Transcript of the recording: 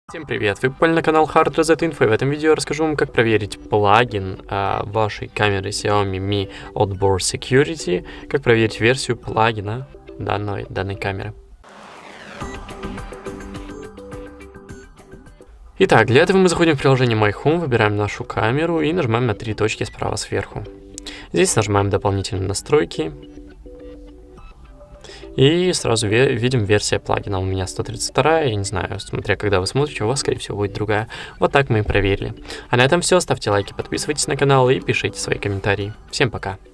Всем привет! Вы попали на канал Hard Reset Info, и в этом видео я расскажу вам, как проверить плагин вашей камеры Xiaomi Mi Outboard Security, как проверить версию плагина данной камеры. Итак, для этого мы заходим в приложение My Home, выбираем нашу камеру и нажимаем на три точки справа сверху. Здесь нажимаем дополнительные настройки. И сразу видим версия плагина. У меня 132, я не знаю, смотря когда вы смотрите, у вас, скорее всего, будет другая. Вот так мы и проверили. А на этом все. Ставьте лайки, подписывайтесь на канал и пишите свои комментарии. Всем пока!